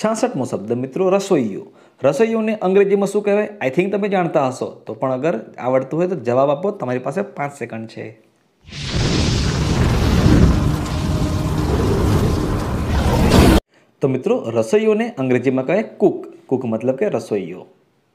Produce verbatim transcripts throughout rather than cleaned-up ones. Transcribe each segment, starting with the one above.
છાસઠમો શબ્દ મિત્રો રસોઈયો। રસોઈયોને અંગ્રેજીમાં શું કહેવાય? આઈ થિંક તમે જાણતા હશો, તો પણ અગર આવડતું હોય તો જવાબ આપો, તમારી પાસે પાંચ સેકન્ડ છે। તો મિત્રો રસોઈયોને અંગ્રેજીમાં કહેવાય કુક। કુક મતલબ કે રસોઈયો।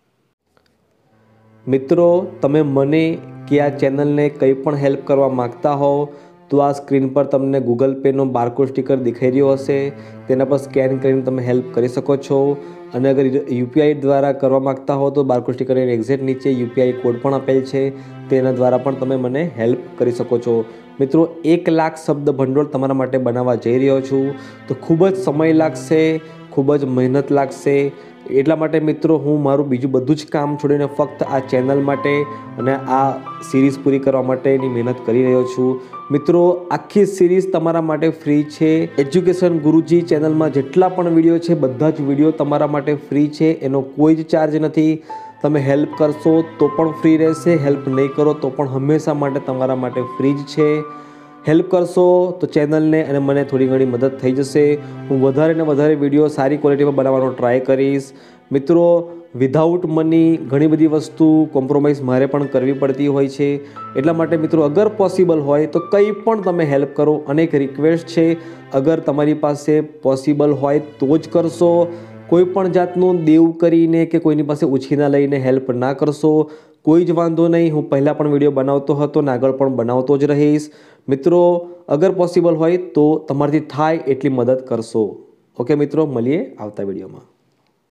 મિત્રો તમે મને કે આ ચેનલને કંઈ પણ હેલ્પ કરવા માગતા હો તો આ સ્ક્રીન પર તમને ગૂગલ પેનો બારકોડ સ્ટીકર દેખાઈ રહ્યો હશે, તેના પર સ્કેન કરીને તમે હેલ્પ કરી શકો છો। અને અગર યુપીઆઈ દ્વારા કરવા માગતા હો તો બારકોડ સ્ટીકરની એક્ઝેક્ટ નીચે યુપીઆઈ કોડ પણ આપેલ છે, તેના દ્વારા પણ તમે મને હેલ્પ કરી શકો છો। મિત્રો એક લાખ શબ્દ ભંડોળ તમારા માટે બનાવવા જઈ રહ્યો છું, તો ખૂબ જ સમય લાગશે, ખૂબ જ મહેનત લાગશે। એટલા માટે મિત્રો હું મારું બીજું બધું જ કામ છોડીને ફક્ત આ ચેનલ માટે અને આ સિરીઝ પૂરી કરવા માટેની મહેનત કરી રહ્યો છું। મિત્રો આખી સિરીઝ તમારા માટે ફ્રી છે। એજ્યુકેશન ગુરુજી ચેનલમાં જેટલા પણ વિડીયો છે બધા જ વિડીયો તમારા માટે ફ્રી છે, એનો કોઈ જ ચાર્જ નથી। તમે હેલ્પ કરશો તો પણ ફ્રી રહેશે, હેલ્પ નહીં કરો તો પણ હંમેશા માટે તમારા માટે ફ્રી જ છે। હેલ્પ કરશો તો ચેનલને અને મને થોડી ઘણી મદદ થઈ જશે। હું વધારે ને વધારે વિડીયો સારી ક્વોલિટીમાં બનાવવાનો ટ્રાય કરીશ। મિત્રો વિધાઉટ મની ઘણી બધી વસ્તુ કોમ્પ્રોમાઇઝ મારે પણ કરવી પડતી હોય છે, એટલા માટે મિત્રો અગર પોસિબલ હોય તો કંઈ પણ તમે હેલ્પ કરો। અનેક રિક્વેસ્ટ છે, અગર તમારી પાસે પોસિબલ હોય તો જ કરશો। કોઈ પણ જાતનું દેવું કરીને કે કોઈની પાસે ઉછીના લઈને હેલ્પ ના કરશો, કોઈ જ વાંધો નહીં। હું પહેલાં પણ વિડીયો બનાવતો હતો ને આગળ પણ બનાવતો જ રહીશ। મિત્રો અગર પોસિબલ હોય તો તમારાથી થાય એટલી મદદ કરશો। ઓકે મિત્રો, મળીએ આવતા વિડીયોમાં।